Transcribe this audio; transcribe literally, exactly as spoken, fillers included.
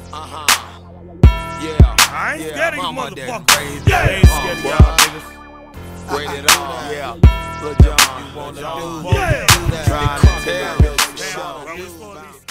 Uh-huh. Yeah. I ain't yeah, scared of you mama, motherfuckers. Yeah, I ain't scared of y'all niggas. Rated R. Yeah. Lil Jon, you wanna do Yeah. that? Try to tell you. Damn, bro, we